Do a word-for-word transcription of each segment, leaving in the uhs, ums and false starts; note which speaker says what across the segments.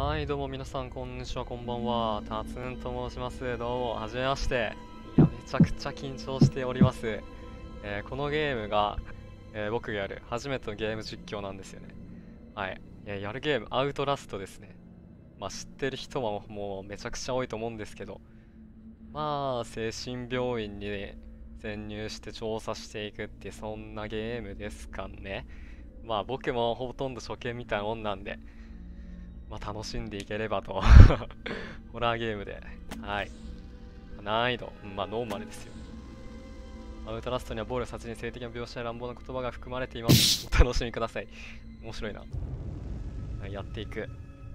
Speaker 1: はい、どうも皆さん、こんにちは、こんばんは。タツンと申します。どうも、はじめまして。いや、めちゃくちゃ緊張しております。えーこのゲームが、えー僕がやる初めてのゲーム実況なんですよね。はい。えーやるゲーム、アウトラストですね。まあ、知ってる人はもうめちゃくちゃ多いと思うんですけど、まあ、精神病院に潜入して調査していくっていう、そんなゲームですかね。まあ、僕もほとんど初見みたいなもんなんで、まあ、楽しんでいければとホラーゲームで。はい。難易度、まあノーマルですよ。アウトラストには暴力、殺人、性的な描写や乱暴な言葉が含まれています。お楽しみください。面白いな。はい、やっていく。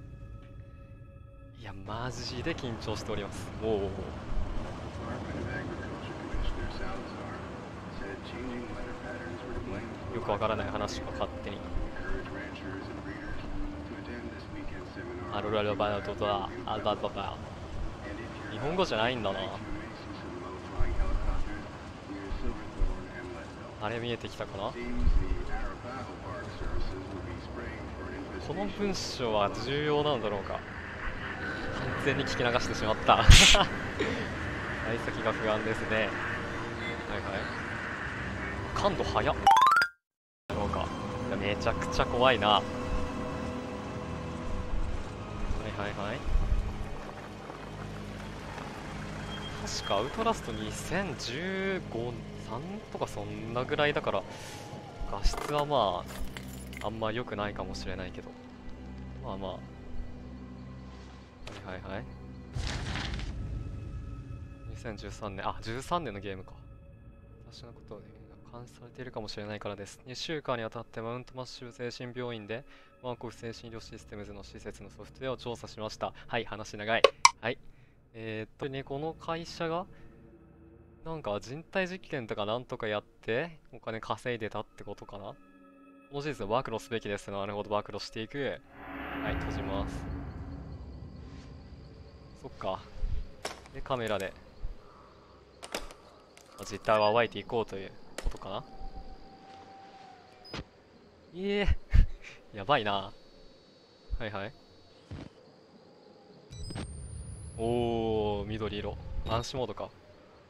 Speaker 1: いや、マジで緊張しております。おお。よくわからない話が勝手に。アルラルバイトとは、アルバババ。日本語じゃないんだな。あれ見えてきたかな。この文章は重要なんだろうか。完全に聞き流してしまった幸先が不安ですね。はいはい。感度早っだろうか。いやめちゃくちゃ怖いな。はいはいはい。確かアウトラストにせんじゅうご、さんとかそんなぐらいだから、画質はまああんま良くないかもしれないけど、まあまあ。はいはいはい。にせんじゅうさんねん、あ、じゅうさんねんのゲームか。私のことを、ね、監視されているかもしれないからです。にしゅうかんにわたってマウントマッシブ精神病院でワンコフ精神医療システムズの施設のソフトウェアを調査しました。はい、話長い。はい。えー、っとね、この会社がなんか人体実験とかなんとかやってお金稼いでたってことかな。この事実を暴露すべきです。なるほど、暴露していく。はい、閉じます。そっか。で、カメラで実態を暴いていこうということかな。いえやばいな。はいはい。おー、緑色。暗視モードか。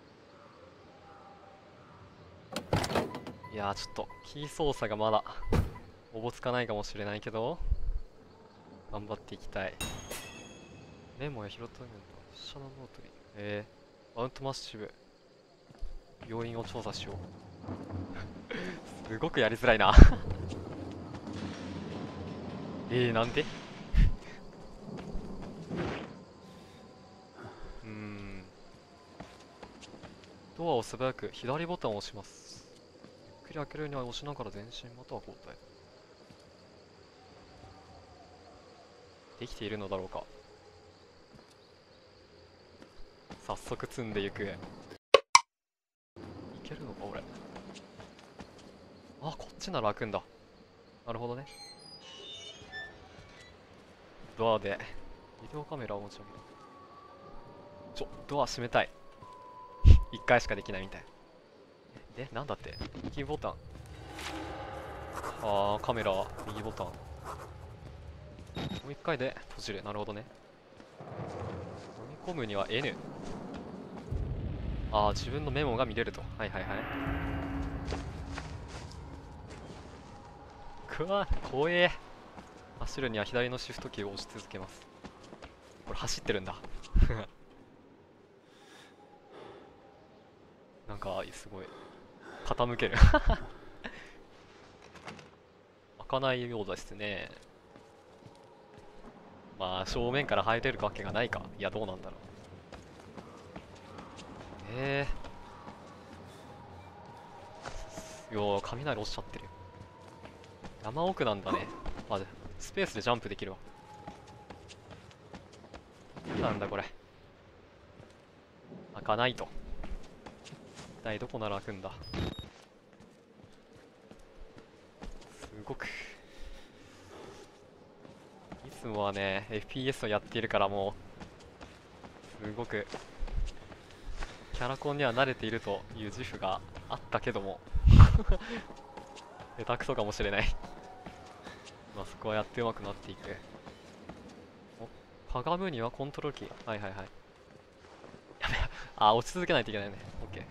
Speaker 1: いやー、ちょっと、キー操作がまだ、おぼつかないかもしれないけど、頑張っていきたい。メモや拾ったメモと、シャナノートに。えー、マウントマッシブ。病院を調査しよう。すごくやりづらいなえー、なんでうーん。ドアを素早く左ボタンを押します。ゆっくり開けるには押しながら前進または交代。できているのだろうか。早速積んでいく。いけるのか俺。あ、こっちなら開くんだ。なるほどね。ドアでビデオカメラを持ち上げる。ちょ、ドア閉めたい。一回しかできないみたい。え、なんだって右ボタン。あー、カメラ右ボタン。もう一回で閉じる。なるほどね。飲み込むには エヌ。あー、自分のメモが見れると。はいはいはい。くわ、怖え。走るには左のシフトキーを押し続けます。これ走ってるんだなんかすごい傾ける開かないようですね。まあ正面から入れるわけがないか。いやどうなんだろう。ええー、よー雷落ちちゃってる。山奥なんだね。あ、スペースでジャンプできるわ。なんだこれ。開かないと。一体どこなら開くんだ。すごくいつもはね エフピーエス をやっているからもうすごくキャラコンには慣れているという自負があったけども下手くそかもしれないまあそこはやってうまくなっていく。お、 かがむにはコントロールキー。はいはいはい。やべえ。あ、落ち続けないといけないね。オッケ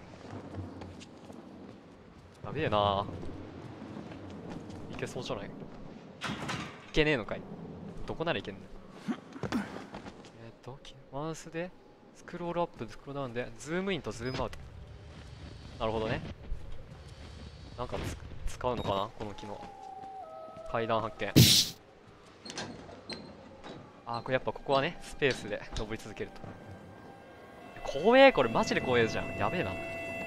Speaker 1: ー。やべえなー。いけそうじゃない？いけねえのかい。どこならいけんの？えっと、マウスで、スクロールアップ、スクロールダウンで、ズームインとズームアウト。なるほどね。なんかつ使うのかなこの機能。階段発見。あー、これやっぱここはね、スペースで登り続けると。怖え、これマジで怖えじゃん。やべえな。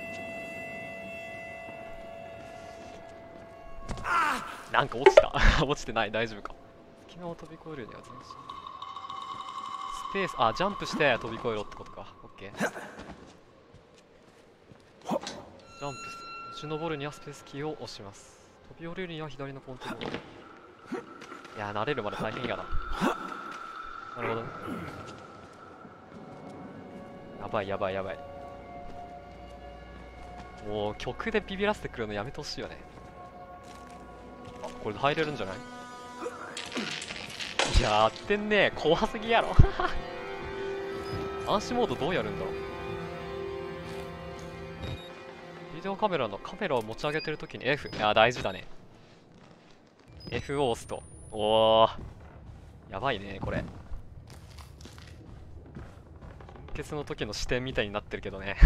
Speaker 1: なんか落ちた。落ちてない、大丈夫か。隙間を飛び越えるには全身。スペース、あ、ジャンプして飛び越えろってことか。オッケー。ジャンプ、立ち上るにはスペースキーを押します。飛び降りるには左のコントロール。いやー、慣れるまで大変やな。なるほどね。やばいやばいやばい。もう曲でビビらせてくるのやめてほしいよね。あ、これで入れるんじゃない？いやー、やってんねー。怖すぎやろ。暗視モードどうやるんだろう。ビデオカメラのカメラを持ち上げてるときに F。いやー、大事だね。F を押すと。おー。やばいね、これ。貧血の時の視点みたいになってるけどね。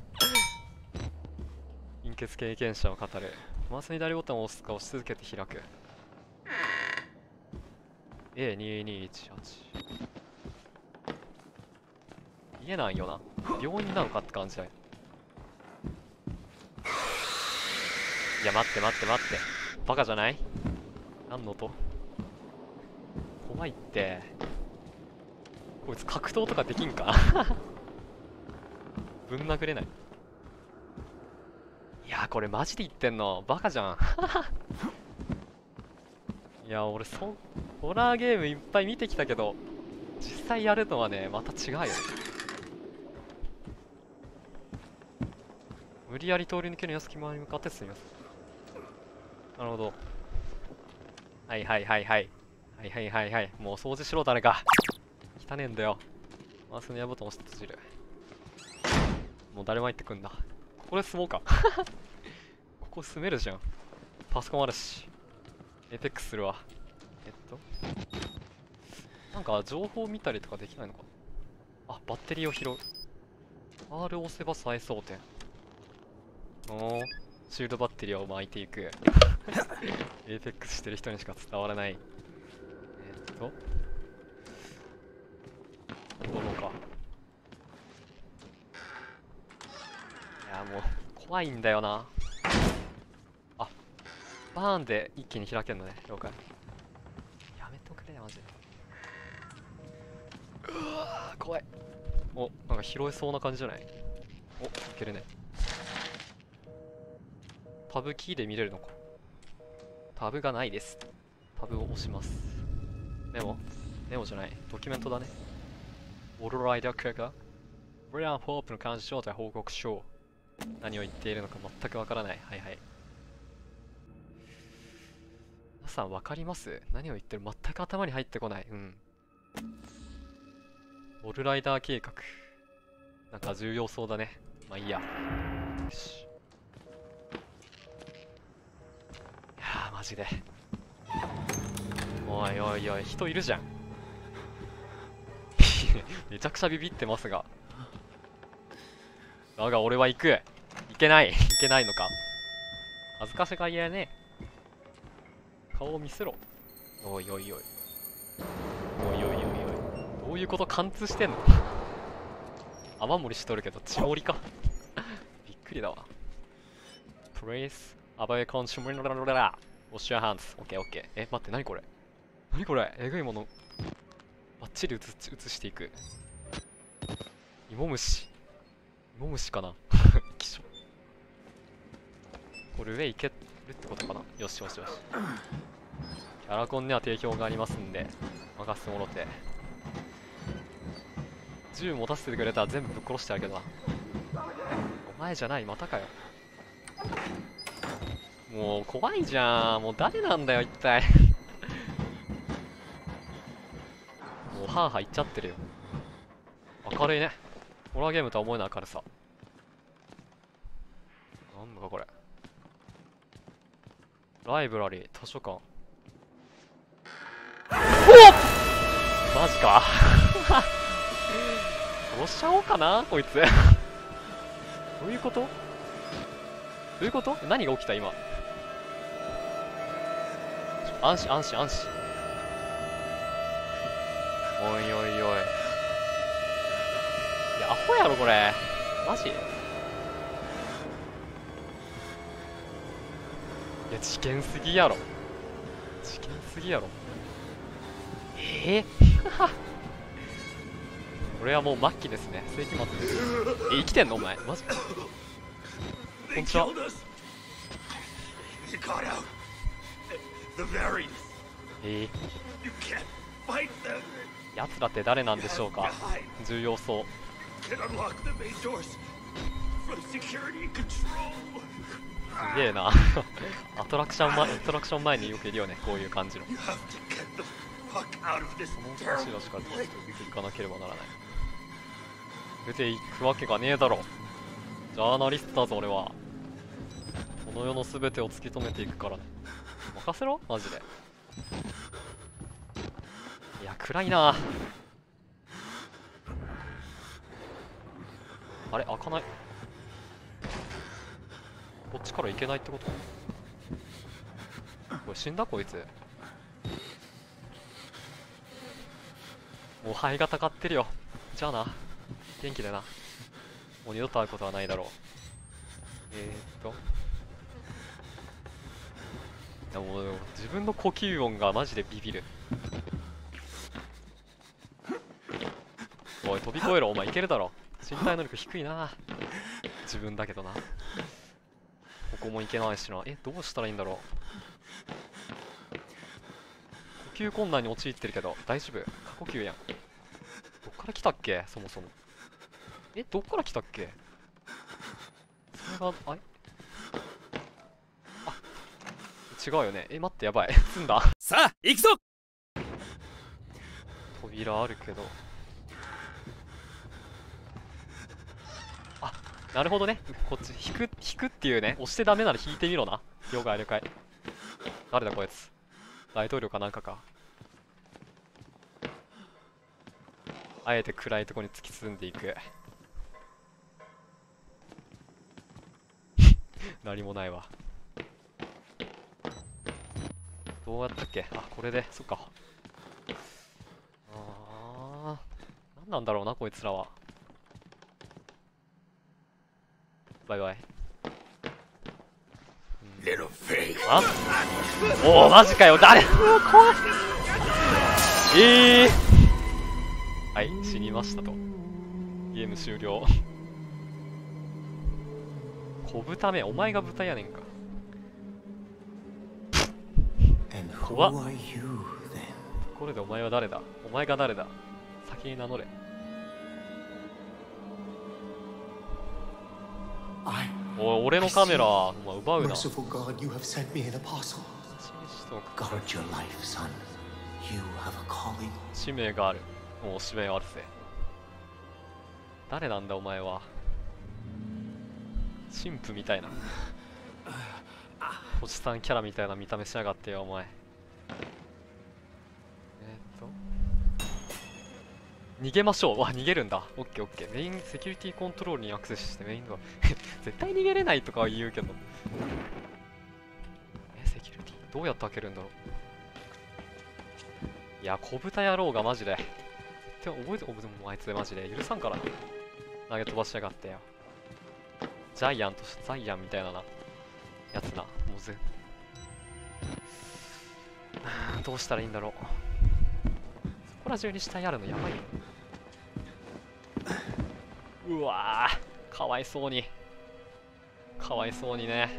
Speaker 1: 貧血経験者を語る。マウスに左ボタンを押すか押し続けて開く。エーにーにーいちはち。見えないよな。病院なのかって感じだよ。いや、待って待って待って。バカじゃない？何の音？怖いって。こいつ格闘とかできんか？ぶん殴れない。いやー、これマジで言ってんのバカじゃん。いや、俺そホラーゲームいっぱい見てきたけど、実際やるのはね、また違うよね。無理やり通り抜けるや隙間に向かって進みます。なるほど。はいはいはいはい。はいはいはいはい。もう掃除しろ誰か。汚ねえんだよ。マウスの矢ボタン押して閉じる。もう誰も入ってくんだ。ここで住もうか。ここ住めるじゃん。パソコンあるし。エペックスするわ。えっと。なんか情報見たりとかできないのかな。あ、バッテリーを拾う。R を押せば再装填。おー。シールドバッテリーを巻いていく。エーペックスしてる人にしか伝わらない。えっと。戻ろうか。いや、もう、怖いんだよな。あ、バーンで一気に開けるのね。了解。やめとくれ、マジで。うわー、怖い。お、なんか拾えそうな感じじゃない？お、いけるね。タブキーで見れるのか。タブがないです。タブを押します。メモメモじゃない。ドキュメントだね。オールライダークレカブラン・ホープの監視状態報告書。何を言っているのか全くわからない。はいはい。皆さんわかります？何を言ってる？全く頭に入ってこない。うん。オールライダー計画。なんか重要そうだね。まあいいや。よし。いやー、マジで。おいおいおい、人いるじゃん。めちゃくちゃビビってますが。だが俺は行く。いけない。いけないのか。恥ずかしがり屋ね。顔を見せろ。おいおいおい。おいおいおいおい。どういうこと？貫通してんの？雨漏りしとるけど血漏りか。びっくりだわ。Please avoid consuming wash your hands. OK OK。え、待って、なにこれ？なにこれ？えぐいもの。バッチリ映していく。芋虫。芋虫かな。きしょ。これ上行けるってことかな。よしよしよし。キャラコンには定評がありますんで、任せてもろて。銃持たせてくれたら全部ぶっ殺してやるけどな。お前じゃない、またかよ。もう怖いじゃん。もう誰なんだよ、一体。 もうハーハーいっちゃってるよ。明るいね。ホラーゲームとは思えない明るさ。なんだかこれ。ライブラリー、図書館。おっマジか。殺しちゃおうかなこいつ。どういうこと？どういうこと？何が起きた今。安心安心安心。おいおいおい。いやアホやろこれ。マジ？いや事件すぎやろ。事件すぎやろ。ええー、俺はもう末期ですね。世紀末です。え生きてんのお前マジか。こんにちは。えー、やつらって誰なんでしょうか。重要そう。すげえな。アトラクション前、アトラクション前によくいるよね、こういう感じの。この橋のしか行かなければならない。出ていくわけがねえだろ。ジャーナリストだぞ俺は。この世の全てを突き止めていくからね。任せろマジで。いや暗いな。あれ開かない。こっちから行けないってこと？これ死んだこいつ。もう肺がたかってるよ。じゃあな元気でな。もう二度と会うことはないだろう。えー、っといやもう自分の呼吸音がマジでビビる。おい飛び越えろお前。いけるだろ。身体能力低いな自分だけどな。ここもいけないしな。えどうしたらいいんだろう。呼吸困難に陥ってるけど大丈夫。過呼吸やん。どっから来たっけそもそも。えどっから来たっけ。それがあれあ違うよね。え待ってやばい。積んだ。
Speaker 2: さあ行くぞ。
Speaker 1: 扉あるけど。あなるほどね。こっち引く引くっていうね。押してダメなら引いてみろな。了解了解。誰だこいつ。大統領かなんかか。あえて暗いとこに突き進んでいく。何もないわ。どうやったっけ。あこれでそっか。ああ何なんだろうなこいつらは。バイバイ。あおおマジかよ誰。怖い。ええー、はい死にましたと。ゲーム終了。小豚めお前が豚やねんか。怖っ。ところでお前は誰だ。お前が誰だ。先に名乗れ。おい俺のカメラお前奪うな。使命がある。もう使命あるぜ。誰なんだお前は。神父みたいなおじさんキャラみたいな見た目しやがってよお前。えー、っと逃げましょう。わ逃げるんだ。オッケーオッケー。メインセキュリティコントロールにアクセスしてメインドア絶対逃げれないとかは言うけどえセキュリティどうやって開けるんだろう。いや小豚野郎がマジで絶対覚えておぶ。でもあいつマジで許さんからな。投げ飛ばしやがってよ。ジャイアンとしてザイアンみたいななやつな。もうぜどうしたらいいんだろう。そこら中に死体あるのやばいよ。うわーかわいそうにかわいそうにね。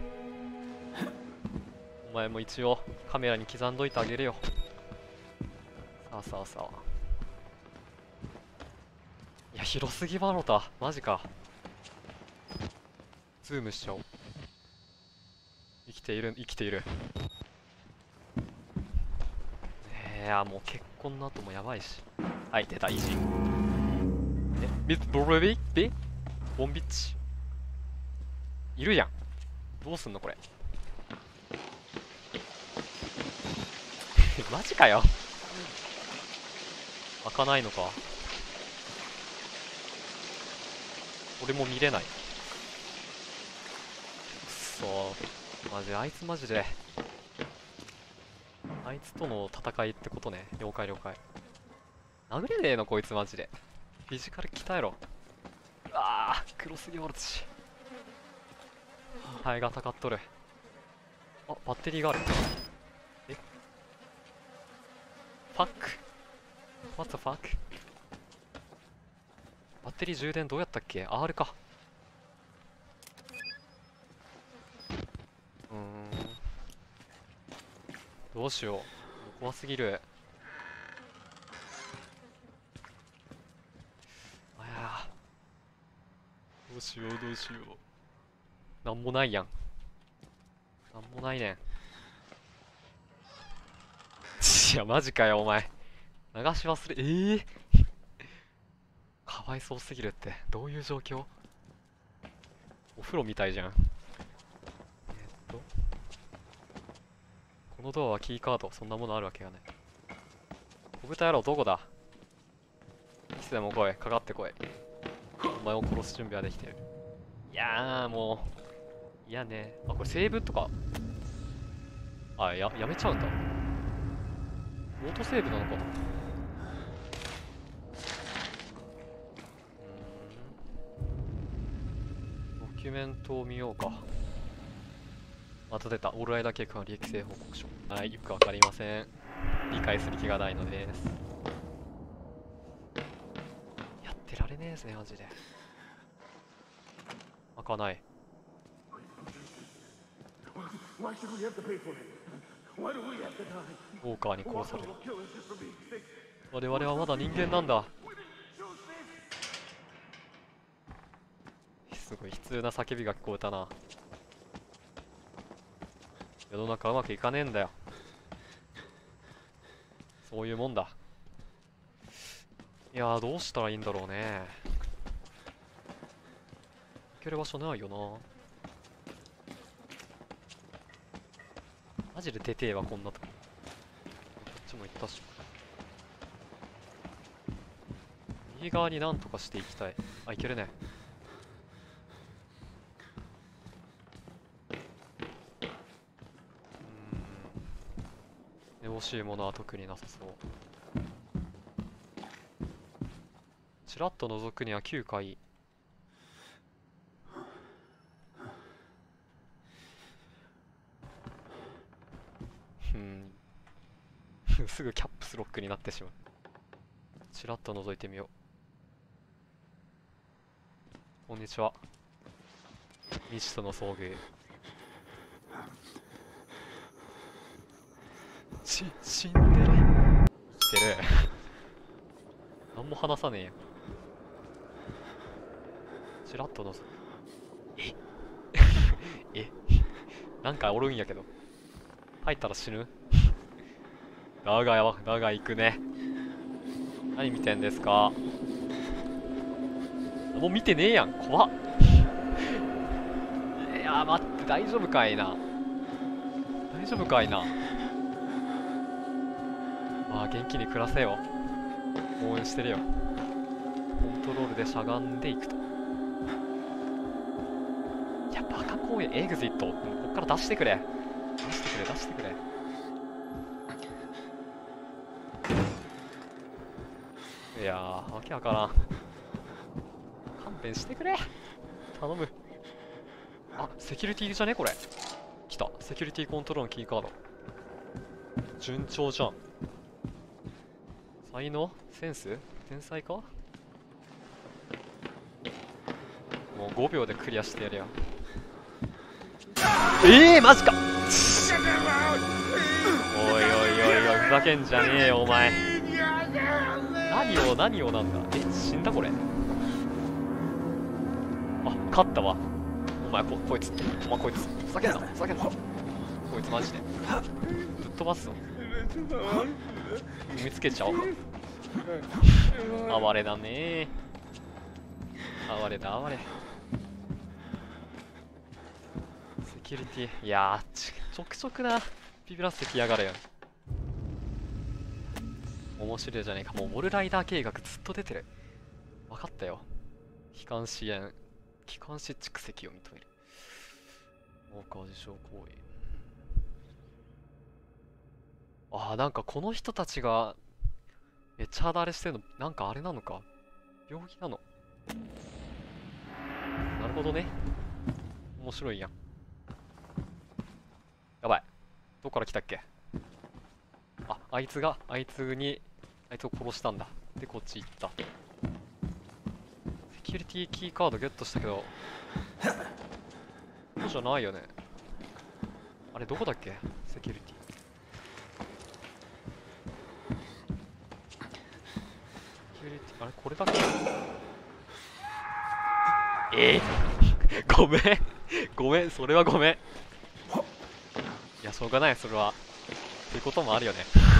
Speaker 1: お前も一応カメラに刻んどいてあげるよ。さあさあさあ。いや広すぎバロタマジか。ズームしちゃおう。生きている生きている。 いやもう結婚の後もやばいし。はい、出た、イージー。え、ミス、ボロビビボンビッチ。いるやん。どうすんのこれ。マジかよ。開かないのか。俺も見れない。くっそー。マジ、あいつマジで。あいつとの戦いってことね。了解了解。殴れねえのこいつマジで。フィジカル鍛えろ。ああ、クロスギョールチ。ハエがたかっとる。あ、バッテリーがある。え、ファック What the fuck。 バッテリー充電どうやったっけ。 R か。うーん、どうしよう、怖すぎる。あやー、どうしようどうしよう。なんもないやん。なんもないねん。いやマジかよお前。流し忘れ、えー、かわいそうすぎるって。どういう状況。お風呂みたいじゃん。えっとこのドアはキーカード、そんなものあるわけがない。小豚野郎どこだ。いつでも来い、かかってこい。お前を殺す準備はできてる。いやーもういやね。あ、これセーブとか、あ、や、やめちゃうんだ。オートセーブなのかな。ドキュメントを見ようか。また出た。オールライダー計画の利益性報告書。はい、よくわかりません。理解する気がないのです。やってられねえぜ、マジで。開かない。ウォーカーに殺される。我々はまだ人間なんだ。すごい悲痛な叫びが聞こえたな。世の中うまくいかねえんだよ。そういうもんだ。いやー、どうしたらいいんだろうね。行ける場所ないよな。マジで出てえわこんなとこ。こっちも行ったし。右側になんとかしていきたい。あ、いけるね。うーん、欲しいものは特になさそう。ちらっと覗くにはきゅうかい。うんすぐキャップスロックになってしまう。ちらっと覗いてみよう。こんにちは。未知との遭遇。し、死んでる。生きてる何も話さねえや。ちらっと覗く。ええなんかおるんやけど。入ったら死ぬ。だがやば、だが行くね。何見てんですか。もう見てねえやん、怖っ。いやー待って、大丈夫かいな。大丈夫かいな。まあ元気に暮らせよ。応援してるよ。コントロールでしゃがんでいくと。いや、バカ公園エグジット。こっから出してくれ。出してくれ、出してくれ。いやー、わけわからん。勘弁してくれ。頼む。あ、セキュリティじゃねこれ。来た。セキュリティコントロールのキーカード。順調じゃん。才能？センス？天才か？もうごびょうでクリアしてやるよ。ええー、マジか。おいおいおいおい、ふざけんじゃねえよお前。何を何をなんだ。え、死んだこれ。あ、勝ったわ。お前 こ, こいつお前こいつふざけんなふざけんな。こいつマジでぶっ飛ばすぞ。 見つけちゃおう。哀れだねー。哀れだ哀れ。セキュリティ、いやーちちょくちょくなビビらせてきやがるよ。面白いじゃねえか。もうモルライダー計画ずっと出てる。分かったよ。機関支援、機関支蓄積を認める。大川自称行為。ああ、なんかこの人たちがめっちゃだれしてるの、なんかあれなのか、病気なの。なるほどね。面白いやん。やばい、どっから来たっけ。あ、あいつがあいつにあいつを殺したんだ。でこっち行った。セキュリティキーカードゲットしたけど、そうじゃないよね。あれどこだっけ、セキュリティ。あれこれだけ。えー、ごめんごめん、それはごめん。いやしょうがない、それはそういうこともあるよね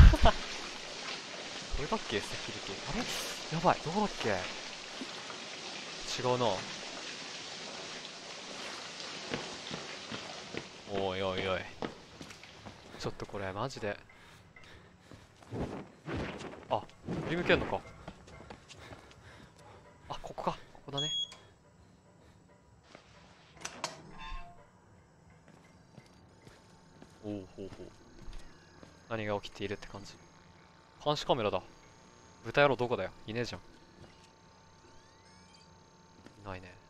Speaker 1: これだっけ、セキュリティ。あれやばい、どこだっけ。違うな。おいおいおい、ちょっとこれマジで。あ、振り向けんのか。あ、ここか、ここだね。おお、ほうほう。何が起きているって感じ。監視カメラだ。豚野郎どこだよ。いねえじゃん。いないね。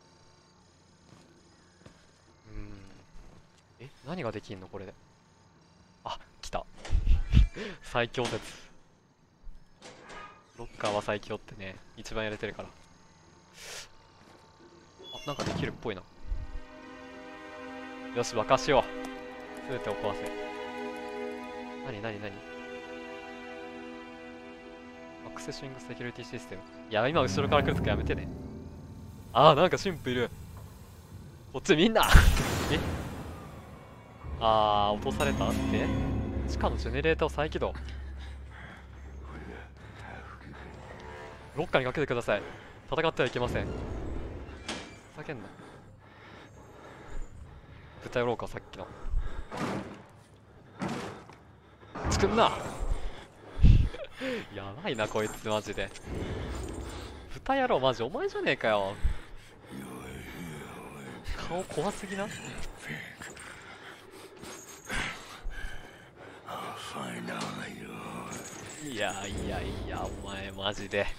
Speaker 1: うーん。え、何ができんのこれで。あ、来た最強説。ロッカーは最強ってね、一番やれてるから。あ、なんかできるっぽいな。よし、沸かしよう。すべてを壊せ。なになになに。アクセシングセキュリティシステム。いや、今後ろから来るとかやめてね。あー、なんか神父いる。こっちみんなえ、あー、落とされたって。地下のジェネレーターを再起動。ロッカーにかけてください。戦ってはいけません。叫んな。豚野郎か、さっきの。作んなやばいなこいつマジで。豚野郎マジお前じゃねえかよ。顔怖すぎな。いやいやいや、お前マジで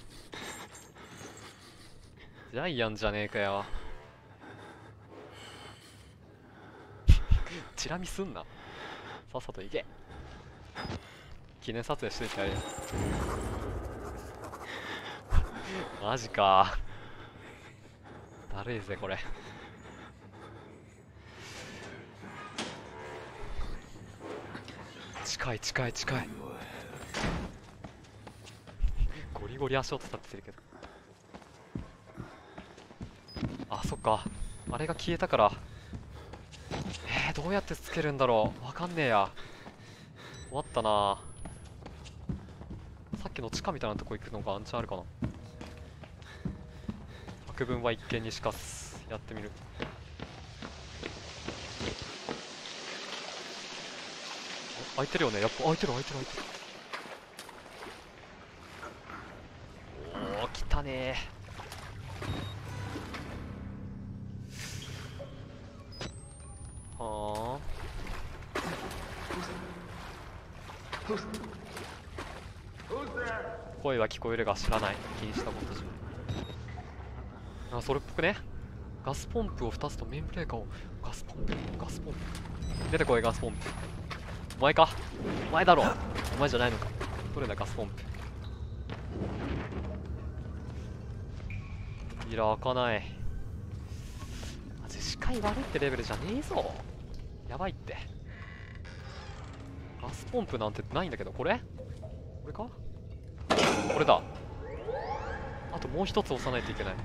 Speaker 1: ジャイアンじゃねえかよ。チラ見すんな、さっさと行け。記念撮影しといてやるよマジかだるいぜこれ。近い近い近い。ゴリゴリ足音立っててるけど。あ、そっか、あれが消えたから。えー、どうやってつけるんだろう、わかんねえや。終わったな。さっきの地下みたいなとこ行くのがアンチャーあるかな。百聞は一見にしかす。やってみる。開いてるよね、やっぱ開いてる開いてる開いてる。おお、来たねー。はあ、声は聞こえるが知らない。気にしたことじゃない。あ、それっぽくね。ガスポンプをふたつとメインブレーカーを。ガスポンプガスポンプ出てこい、ガスポンプ。お前か、お前だろ。お前じゃないのか。どれだガスポンプ。扉開かない。マジ視界悪いってレベルじゃねえぞ。やばいって。ガスポンプなんてないんだけど。これこれか、これだ。あともう一つ押さないといけない。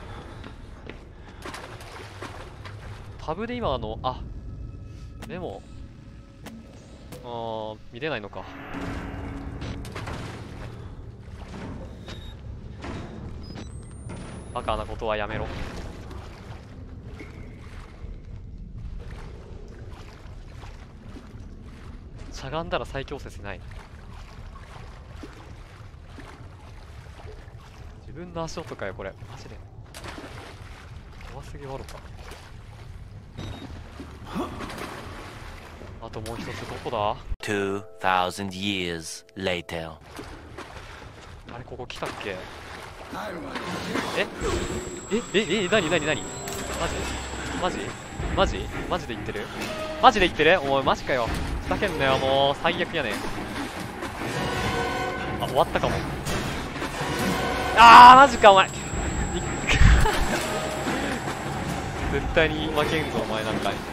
Speaker 1: タブで今あの、あ、でもあー見れないのか。 バカなことはやめろ。しゃがんだら最強説ない。自分の足音かよこれマジで怖すぎわろか。あともう一つどこだ。
Speaker 2: Two thousand years later.
Speaker 1: あれここ来たっけ。ええええなになになにマジマジマジマジで言ってるマジで言ってるおいマジかよ。ふざけんなよもう最悪やねん。あ終わったかも。あーマジかお前絶対に負けんぞお前なんかに。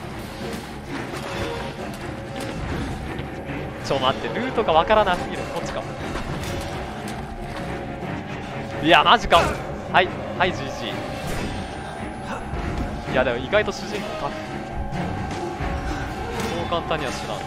Speaker 1: ちょ待ってルートがわからなすぎる。こっちか。いやマジか。はいはい ジージー。 いやでも意外と主人公タフ。そう簡単には死な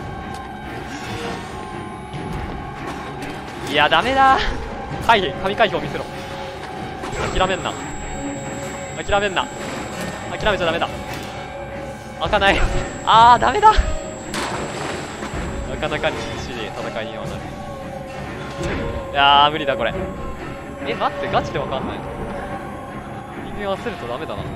Speaker 1: ん。いやダメだ。回避神回避を見せろ。諦めんな諦めんな諦めちゃダメだ。開かない。あーダメだ。なかなかに厳しい戦いにはなる。いやー無理だこれ。え待ってガチでわかんない。人間焦るとダメだな。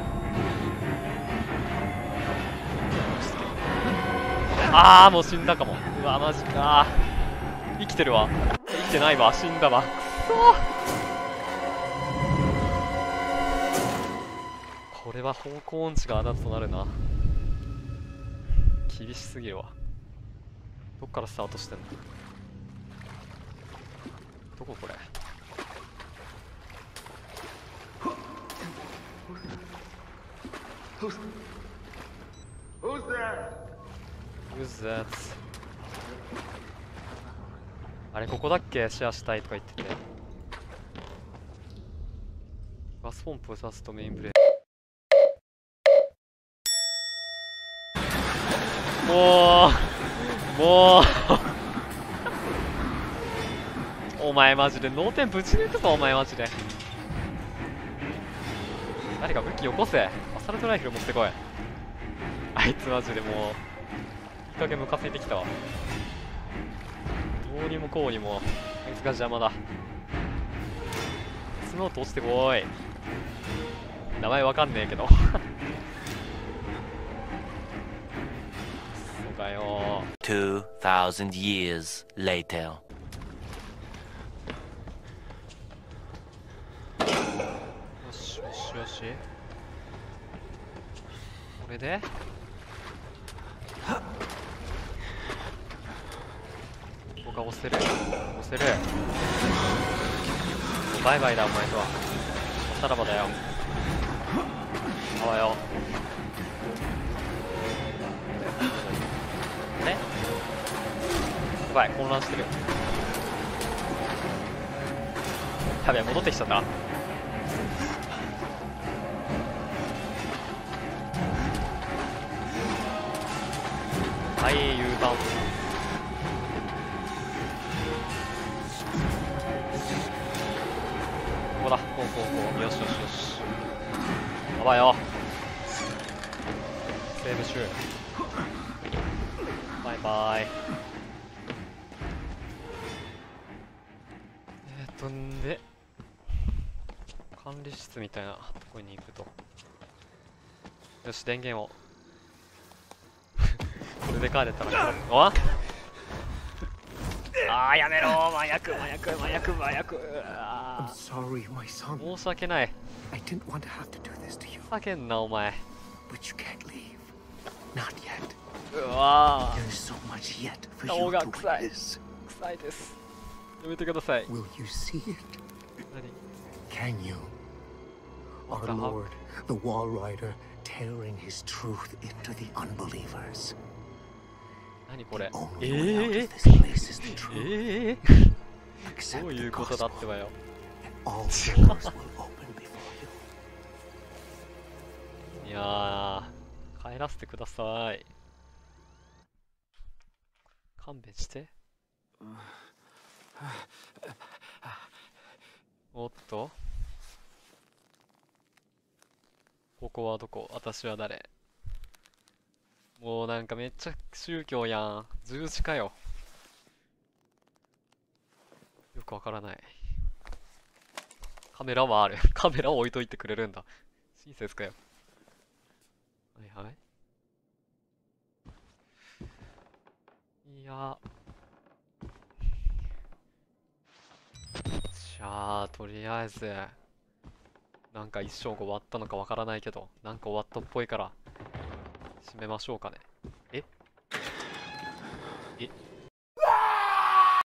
Speaker 1: あーもう死んだかも。うわマジか。生きてるわ。生きてないわ。死んだわ。くそー。これは方向音痴があだとなるな。厳しすぎるわ。どっからスタートしてんの。どここれ。Who's there? Who's that? あれここだっけシェアしたいとか言ってて。ガスポンプを刺すとメインブレーキ。もうもうお前マジで脳天ぶち抜くぞお前マジで。誰か武器よこせ。アサルトライフル持ってこい。あいつマジでもういい加減ムカついてきたわ。どうにもこうにもあいつが邪魔だ。スノート落ちてこい。名前わかんねえけどそうかよ。
Speaker 2: Two thousand years later.
Speaker 1: よしよしよし。これでここが押せる押せる。バイバイだお前とは。さらばだよ。あわよ。あれやばい混乱してる。やべえ戻ってきちゃった。はい U ターン。ここだ。こうこうこう。よしよしよし。やばいよ。セーブシュー。バイバイ。えー、っとんで管理室みたいなとこに行くと。よし電源をこれで帰れたらおああーやめろ麻薬麻薬麻薬麻薬。あ
Speaker 3: Sorry, my son.
Speaker 1: 申し訳ない。
Speaker 3: I didn't want to have to do this to you,
Speaker 1: ふざけんなお前。
Speaker 3: but you can't leave. Not yet.
Speaker 1: うわ
Speaker 3: There's so much yet for
Speaker 1: 顔
Speaker 3: you
Speaker 1: が
Speaker 3: to
Speaker 1: 臭い
Speaker 3: witness.
Speaker 1: 臭いです。やめてください。
Speaker 3: Will you see it?
Speaker 1: 何
Speaker 3: Can you?
Speaker 1: What
Speaker 3: Our
Speaker 1: the hell?
Speaker 3: Lord, the Wall Rider, tearing his truth into the unbelievers.
Speaker 1: 何これ。
Speaker 3: The
Speaker 1: え
Speaker 3: only way out
Speaker 1: え
Speaker 3: of this place is the truth.
Speaker 1: ええ
Speaker 3: Accept
Speaker 1: どうい
Speaker 3: the
Speaker 1: うことだって
Speaker 3: gospel,
Speaker 1: ばよ。
Speaker 3: and all doors will open before you.
Speaker 1: いやー帰らせてください。勘弁して。おっとこはどこ、私は誰。もうなんかめっちゃ宗教やん。十字かよ。よくわからない。カメラはある。カメラを置いといてくれるんだ。親切かよ。はいはい。いや。じゃあ、とりあえず、なんか一生が終わったのかわからないけど、なんか終わったっぽいから、締めましょうかね。ええ